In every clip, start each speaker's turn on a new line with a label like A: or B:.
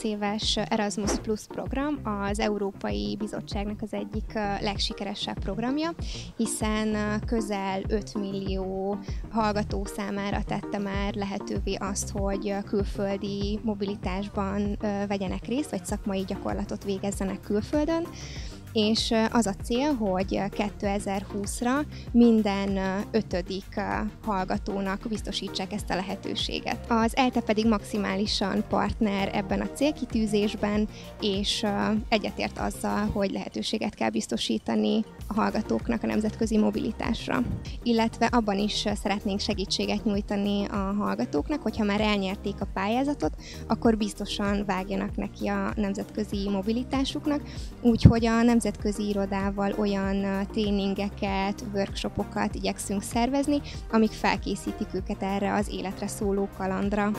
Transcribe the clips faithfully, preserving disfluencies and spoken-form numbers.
A: kilenc éves Erasmus Plus program az Európai Bizottságnak az egyik legsikeresebb programja, hiszen közel öt millió hallgató számára tette már lehetővé azt, hogy külföldi mobilitásban vegyenek részt, vagy szakmai gyakorlatot végezzenek külföldön. És az a cél, hogy kétezer-húszra minden ötödik hallgatónak biztosítsák ezt a lehetőséget. Az ELTE pedig maximálisan partner ebben a célkitűzésben, és egyetért azzal, hogy lehetőséget kell biztosítani a hallgatóknak a nemzetközi mobilitásra. Illetve abban is szeretnénk segítséget nyújtani a hallgatóknak, hogyha már elnyerték a pályázatot, akkor biztosan vágjanak neki a nemzetközi mobilitásuknak, úgyhogy a nemzetközi irodával olyan tréningeket, workshopokat igyekszünk szervezni, amik felkészítik őket erre az életre szóló kalandra.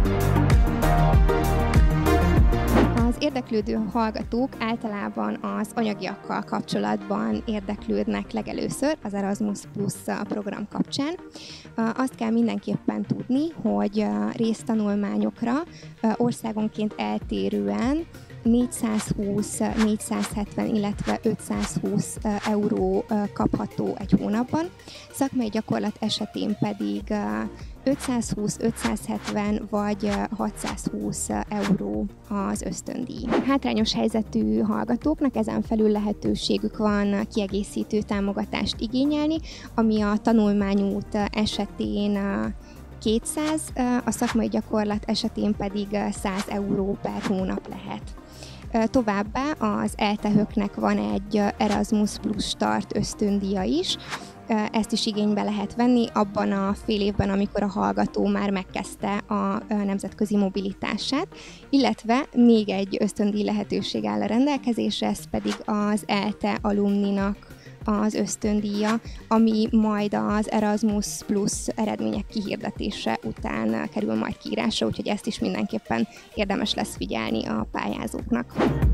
A: Az érdeklődő hallgatók általában az anyagiakkal kapcsolatban érdeklődnek legelőször az Erasmus Plus program kapcsán. Azt kell mindenképpen tudni, hogy résztanulmányokra országonként eltérően négyszázhúsz, négyszázhetven, illetve ötszázhúsz euró kapható egy hónapban. Szakmai gyakorlat esetén pedig ötszázhúsz, ötszázhetven vagy hatszázhúsz euró az ösztöndíj. Hátrányos helyzetű hallgatóknak ezen felül lehetőségük van kiegészítő támogatást igényelni, ami a tanulmányút esetén kétszáz, a szakmai gyakorlat esetén pedig száz euró per hónap lehet. Továbbá az ELTE-höknek van egy Erasmus Plus Start ösztöndíja is, ezt is igénybe lehet venni abban a fél évben, amikor a hallgató már megkezdte a nemzetközi mobilitását, illetve még egy ösztöndíj lehetőség áll a rendelkezésre, ez pedig az ELTE alumninak az ösztöndíja, ami majd az Erasmus Plus eredmények kihirdetése után kerül majd kiírásra, úgyhogy ezt is mindenképpen érdemes lesz figyelni a pályázóknak.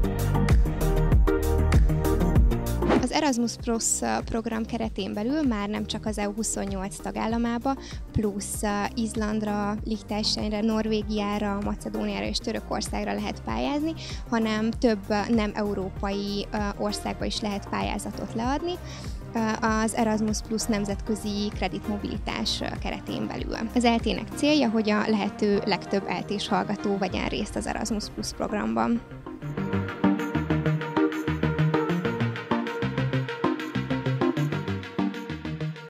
A: Az Erasmus Plus program keretén belül már nem csak az é u huszonnyolc tagállamába, plusz Izlandra, Liechtensteinre, Norvégiára, Macedóniára és Törökországra lehet pályázni, hanem több nem európai országba is lehet pályázatot leadni az Erasmus Plus nemzetközi kreditmobilitás keretén belül. Az ELTE-nek célja, hogy a lehető legtöbb eltés hallgató vegyen részt az Erasmus Plus programban.